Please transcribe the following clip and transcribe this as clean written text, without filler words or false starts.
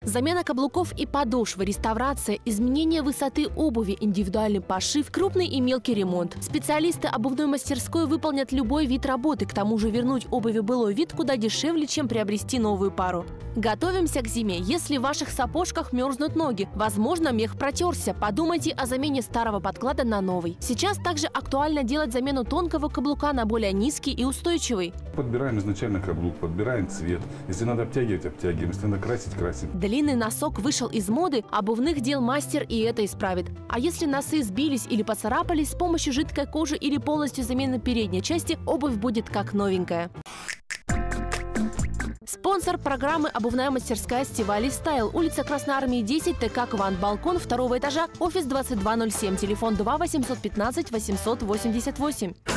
Замена каблуков и подошвы, реставрация, изменение высоты обуви, индивидуальный пошив, крупный и мелкий ремонт. Специалисты обувной мастерской выполнят любой вид работы, к тому же вернуть обуви былой вид куда дешевле, чем приобрести новую пару. Готовимся к зиме. Если в ваших сапожках мерзнут ноги, возможно, мех протерся, подумайте о замене старого подклада на новый. Сейчас также актуально делать замену тонкого каблука на более низкий и устойчивый. Подбираем изначально каблук, подбираем цвет. Если надо обтягивать, обтягиваем. Если надо красить, красим. Длинный носок вышел из моды, обувных дел мастер и это исправит. А если носы сбились или поцарапались, с помощью жидкой кожи или полностью замены передней части обувь будет как новенькая. Спонсор программы «Обувная мастерская Стивали Стайл», улица Красной Армии, 10, ТК «Квант», балкон 2-го этажа, офис 2207, телефон 2 815 888.